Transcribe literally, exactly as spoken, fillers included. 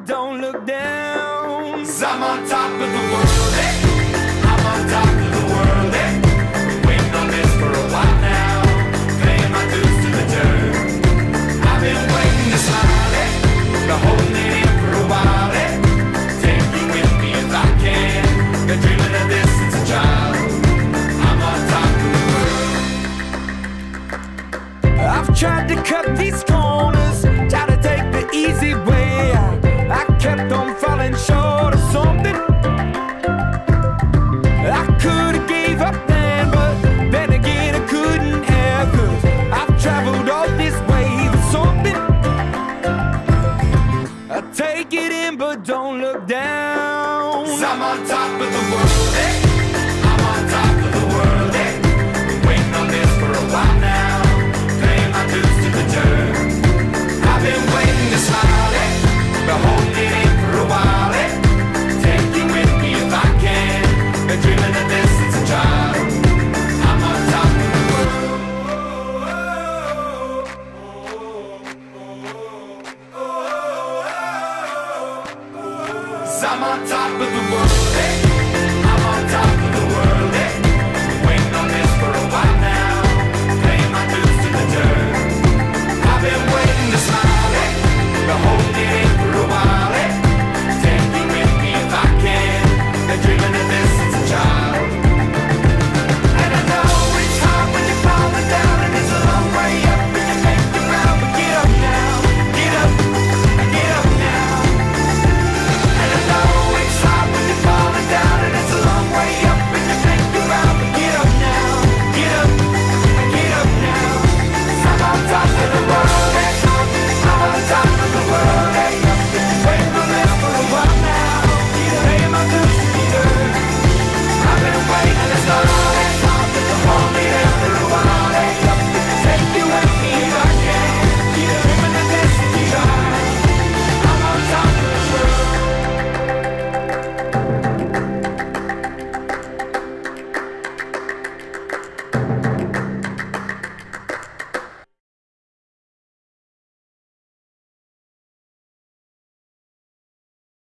don't look down. 'Cause I'm on top of the world, eh? I'm on top of the world, eh? Been waiting on this for a while now, paying my dues to the dirt. I've been waiting to smile, eh? Been holding it in for a while, eh? Take you with me if I can. Been dreaming of this since a child. I'm on top of the world. I've tried to cut these corners, tried to take the easy way. I, I kept on falling short of something. I could've gave up then, but then again I couldn't have. 'Cause I've traveled all this way for something. I take it in but don't look down. 'Cause I'm on top of the world, eh? I'm on top of the world, eh? Been waiting on this for a while now, paying my dues to the dirt. I've been waiting to smile, eh? Been holding it in for a while, eh? Take you with me if I can. Been dreaming of this since a child. I'm on top of the world. 'Cause I'm on top of the world, eh? I'm on top